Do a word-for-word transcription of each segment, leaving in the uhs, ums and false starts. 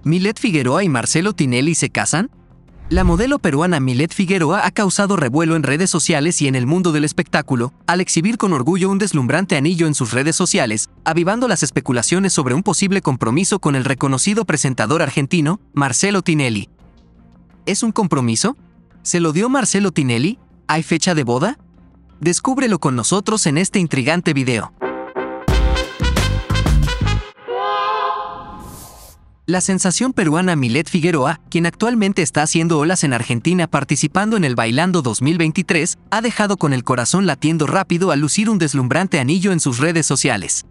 ¿Milet Figueroa y Marcelo Tinelli se casan? La modelo peruana Milet Figueroa ha causado revuelo en redes sociales y en el mundo del espectáculo, al exhibir con orgullo un deslumbrante anillo en sus redes sociales, avivando las especulaciones sobre un posible compromiso con el reconocido presentador argentino, Marcelo Tinelli. ¿Es un compromiso? ¿Se lo dio Marcelo Tinelli? ¿Hay fecha de boda? Descúbrelo con nosotros en este intrigante video. La sensación peruana Milet Figueroa, quien actualmente está haciendo olas en Argentina participando en el Bailando dos mil veintitrés, ha dejado con el corazón latiendo rápido al lucir un deslumbrante anillo en sus redes sociales.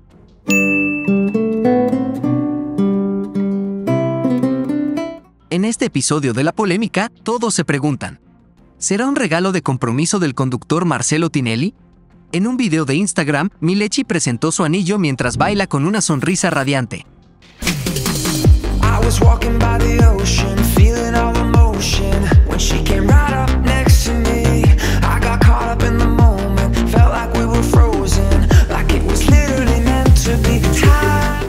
En este episodio de la polémica, todos se preguntan: ¿será un regalo de compromiso del conductor Marcelo Tinelli? En un video de Instagram, Milechi presentó su anillo mientras baila con una sonrisa radiante. Was walking by the ocean, feeling all the motion. When she came right up next to me, I got caught up in the moment. Felt like we were frozen, like it was literally meant to be time.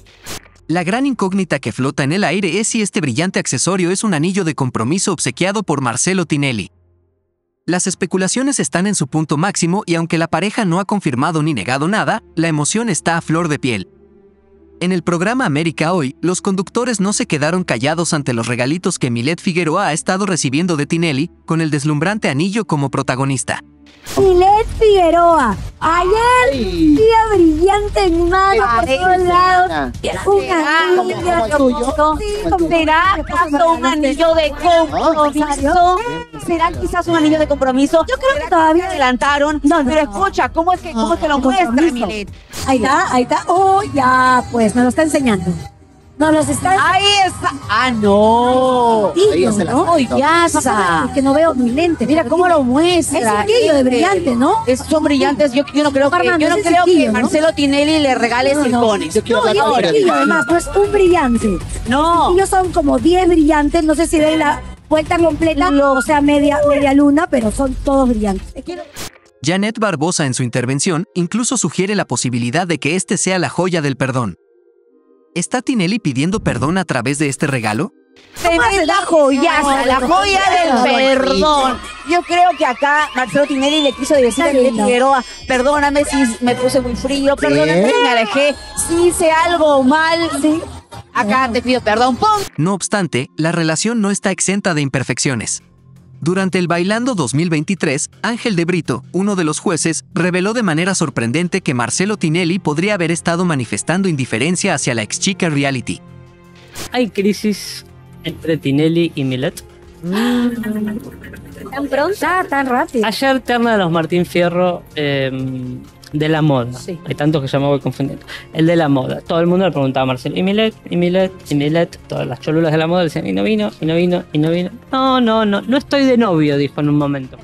La gran incógnita que flota en el aire es si este brillante accesorio es un anillo de compromiso obsequiado por Marcelo Tinelli. Las especulaciones están en su punto máximo y aunque la pareja no ha confirmado ni negado nada, la emoción está a flor de piel. En el programa América Hoy, los conductores no se quedaron callados ante los regalitos que Milet Figueroa ha estado recibiendo de Tinelli, con el deslumbrante anillo como protagonista. Milet Figueroa, ayer, día brillante en mano por todos lados. Un anillo, ¿será acaso un anillo de compromiso? ¿Será quizás un anillo de compromiso? Yo creo que todavía adelantaron. No, pero escucha, ¿cómo es que, cómo es que lo muestra, Milet? Ahí está, ahí está. Oh, ya, pues, nos lo está enseñando. No, los está... Ahí está. Ah, no. Ahí está. No, ya está. Que no veo mi lente. Mira cómo lo muestra. Es un anillo de brillante, ¿no? Es, son brillantes. Yo, yo no creo que, Armando, yo no ese creo sequillo, que ¿no? Marcelo Tinelli le regale No, no. silcones. No, y el sequillo, además, no es un brillante. No. Ellos son como diez brillantes. No sé si ven la vuelta completa, o sea, media, media luna, pero son todos brillantes. Janet Barbosa en su intervención incluso sugiere la posibilidad de que este sea la joya del perdón. ¿Está Tinelli pidiendo perdón a través de este regalo? Es la joyaza, la joya del perdón. Yo creo que acá Marcelo Tinelli le quiso decir a Milet Figueroa: perdóname si me puse muy frío, perdóname si me alejé, si hice algo mal, sí. Acá te pido perdón. ¡Pum! No obstante, la relación no está exenta de imperfecciones. Durante el Bailando dos mil veintitrés, Ángel de Brito, uno de los jueces, reveló de manera sorprendente que Marcelo Tinelli podría haber estado manifestando indiferencia hacia la exchica reality. ¿Hay crisis entre Tinelli y Milet? ¿Tan pronta? ¿Tan rápido? Ayer terna de los Martín Fierro eh, de la moda. Sí. Hay tantos que ya me voy confundiendo. El de la moda. Todo el mundo le preguntaba a Marcelo: ¿y Milet? ¿y Milet? ¿y Milet? Todas las cholulas de la moda decían: ¿y no vino? ¿y no vino? ¿y no vino? No, no, no. No estoy de novio, dijo en un momento.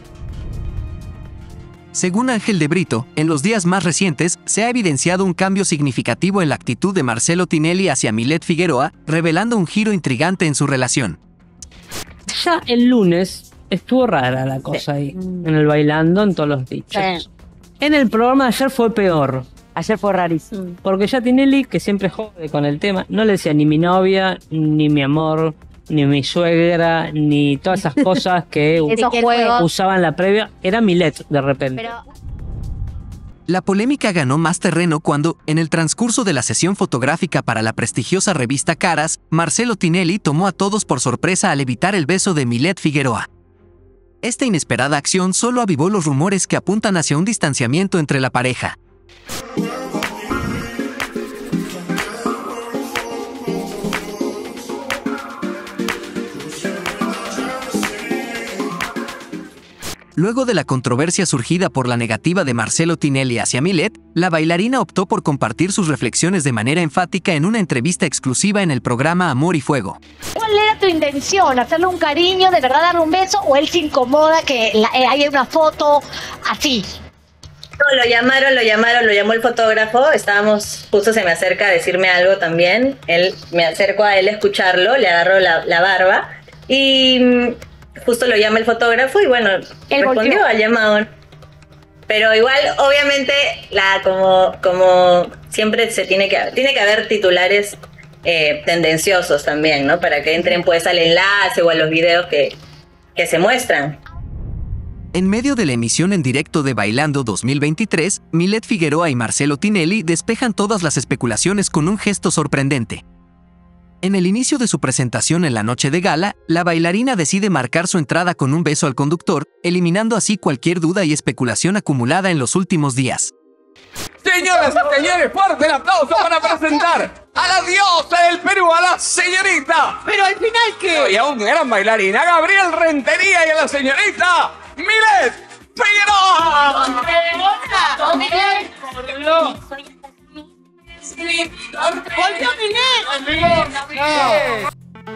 Según Ángel de Brito, en los días más recientes se ha evidenciado un cambio significativo en la actitud de Marcelo Tinelli hacia Milet Figueroa, revelando un giro intrigante en su relación. Ya el lunes estuvo rara la cosa ahí, en el Bailando, en todos los dichos. Sí. En el programa de ayer fue peor. Ayer fue rarísimo. Porque ya Tinelli, que siempre jode con el tema, no le decía ni mi novia, ni mi amor, ni mi suegra, ni todas esas cosas que Esos juegos. usaban la previa. Era Milet de repente. Pero La polémica ganó más terreno cuando, en el transcurso de la sesión fotográfica para la prestigiosa revista Caras, Marcelo Tinelli tomó a todos por sorpresa al evitar el beso de Milet Figueroa. Esta inesperada acción solo avivó los rumores que apuntan hacia un distanciamiento entre la pareja. Luego de la controversia surgida por la negativa de Marcelo Tinelli hacia Milet, la bailarina optó por compartir sus reflexiones de manera enfática en una entrevista exclusiva en el programa Amor y Fuego. ¿Cuál era tu intención? ¿Hacerle un cariño, de verdad darle un beso? ¿O él se incomoda que la, eh, haya una foto así? No, lo llamaron, lo llamaron, lo llamó el fotógrafo. Estábamos, justo se me acerca a decirme algo también. Él, me acerco a él a escucharlo, le agarró la, la barba y justo lo llama el fotógrafo y bueno, Él respondió volteó. al llamado. Pero igual, obviamente, la como, como siempre se tiene que, tiene que haber titulares eh, tendenciosos también, ¿no? Para que entren pues al enlace o a los videos que, que se muestran. En medio de la emisión en directo de Bailando dos mil veintitrés, Milet Figueroa y Marcelo Tinelli despejan todas las especulaciones con un gesto sorprendente. En el inicio de su presentación en la noche de gala, la bailarina decide marcar su entrada con un beso al conductor, eliminando así cualquier duda y especulación acumulada en los últimos días. Señoras y señores, fuerte el aplauso para presentar a la diosa del Perú, a la señorita. Pero al final, ¿qué? Y a un gran bailarín, a Gabriel Rentería y a la señorita Milet Figueroa. ¡Volvió Milet!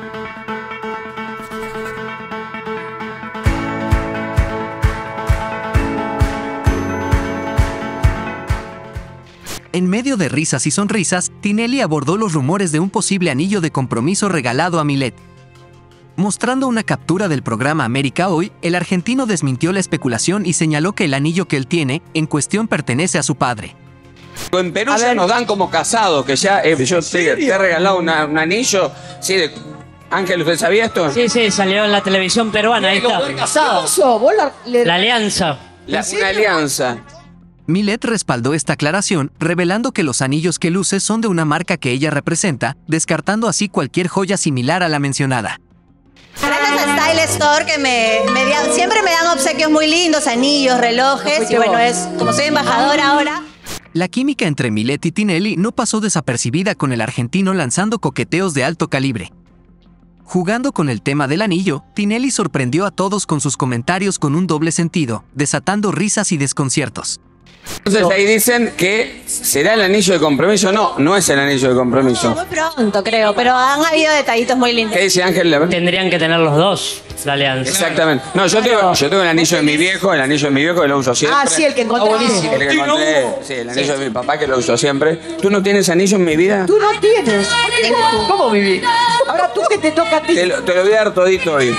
En medio de risas y sonrisas, Tinelli abordó los rumores de un posible anillo de compromiso regalado a Milet. Mostrando una captura del programa América Hoy, el argentino desmintió la especulación y señaló que el anillo que él tiene, en cuestión, pertenece a su padre. En Perú ya nos dan como casados, que ya eh, yo te, te he regalado una, un anillo. Sí, de, Ángel, ¿usted sabía esto? Sí, sí, salió en la televisión peruana, ahí está. La, le... La alianza. La, una alianza. Milet respaldó esta aclaración, revelando que los anillos que luce son de una marca que ella representa, descartando así cualquier joya similar a la mencionada. Gracias a Style Store, que me, me dan, siempre me dan obsequios muy lindos, anillos, relojes, y bueno, es como soy embajadora ahora. La química entre Milet y Tinelli no pasó desapercibida, con el argentino lanzando coqueteos de alto calibre. Jugando con el tema del anillo, Tinelli sorprendió a todos con sus comentarios con un doble sentido, desatando risas y desconciertos. Entonces ahí dicen que será el anillo de compromiso. No, no es el anillo de compromiso. Muy pronto, creo, pero han habido detallitos muy lindos. ¿Qué dice Ángel? Tendrían que tener los dos la alianza. Exactamente. No, yo tengo, yo tengo el anillo de mi viejo, el anillo de mi viejo que lo uso siempre. Ah, sí, el que encontré. El que encontré, sí, el anillo de mi papá que lo uso siempre. ¿Tú no tienes anillo en mi vida? Tú no tienes. ¿Cómo viví? Ahora tú que te toca a ti. Te lo, te lo voy a dar todito hoy.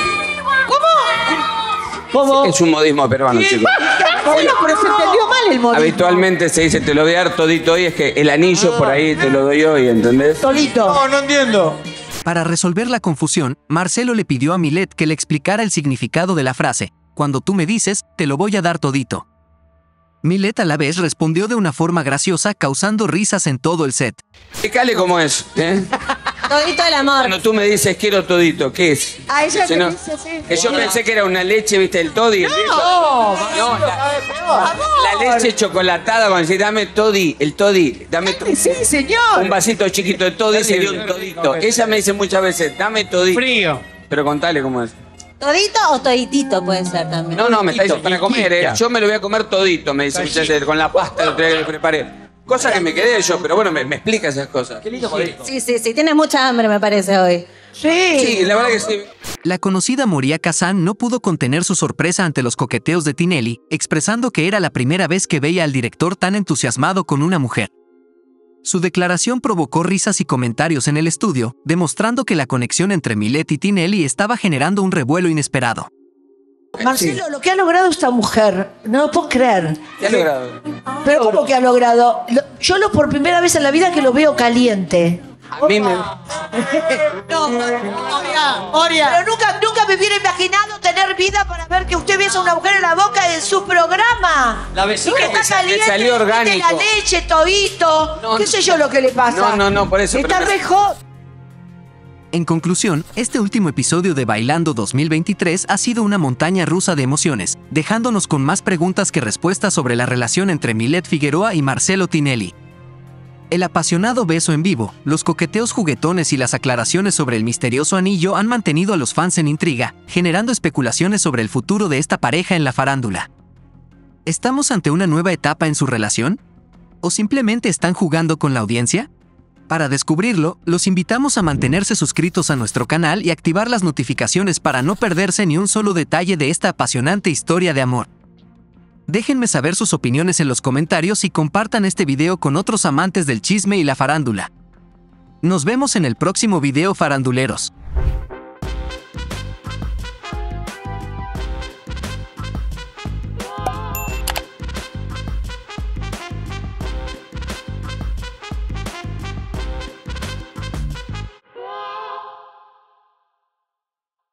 ¿Cómo? Es un modismo peruano, chicos. Bueno, pero se entendió mal el modismo. Habitualmente se dice te lo voy a dar todito hoy, es que el anillo ah. por ahí te lo doy hoy, ¿entendés? Todito. No, no entiendo. Para resolver la confusión, Marcelo le pidió a Milet que le explicara el significado de la frase: cuando tú me dices, te lo voy a dar todito. Milet a la vez respondió de una forma graciosa, causando risas en todo el set. Explícale cómo es, ¿eh? Todito el amor. Cuando tú me dices quiero todito, ¿qué es? Ah, ella te no, dice así. Que sí. yo pensé que era una leche, ¿viste? El toddy. No, no, la, la leche chocolatada, cuando dice dame toddy, el toddy, dame toddy. Sí, señor. Un vasito chiquito de toddy sería un todito. Ella me dice muchas veces, dame todito. Frío. Pero contale cómo es. ¿Todito o toditito puede ser también? No, no, me está diciendo para comer, ¿eh? Yo me lo voy a comer todito, me dice muchas veces, con la pasta lo que le preparé. Cosa que me quedé yo, pero bueno, me, me explica esas cosas. Qué lindo modismo. Sí, sí, sí, tienes mucha hambre, me parece, hoy. Sí. Sí, la verdad que sí. La conocida Moria Kazan no pudo contener su sorpresa ante los coqueteos de Tinelli, expresando que era la primera vez que veía al director tan entusiasmado con una mujer. Su declaración provocó risas y comentarios en el estudio, demostrando que la conexión entre Milet y Tinelli estaba generando un revuelo inesperado. Marcelo, sí. Lo que ha logrado esta mujer, no lo puedo creer. ¿Qué ha logrado? Pero ¿cómo que ha logrado? Yo lo por primera vez en la vida que lo veo caliente. A mí me... No, Moria, Moria. Pero nunca, nunca me hubiera imaginado tener vida para ver que usted besa a una mujer en la boca en su programa. La besó. Que está caliente, le salió orgánico. La leche, todito. No, ¿Qué sé yo lo que le pasa? No, no, no, por eso. Está pero... mejor. En conclusión, este último episodio de Bailando dos mil veintitrés ha sido una montaña rusa de emociones, dejándonos con más preguntas que respuestas sobre la relación entre Milet Figueroa y Marcelo Tinelli. El apasionado beso en vivo, los coqueteos juguetones y las aclaraciones sobre el misterioso anillo han mantenido a los fans en intriga, generando especulaciones sobre el futuro de esta pareja en la farándula. ¿Estamos ante una nueva etapa en su relación? ¿O simplemente están jugando con la audiencia? Para descubrirlo, los invitamos a mantenerse suscritos a nuestro canal y activar las notificaciones para no perderse ni un solo detalle de esta apasionante historia de amor. Déjenme saber sus opiniones en los comentarios y compartan este video con otros amantes del chisme y la farándula. Nos vemos en el próximo video, faranduleros.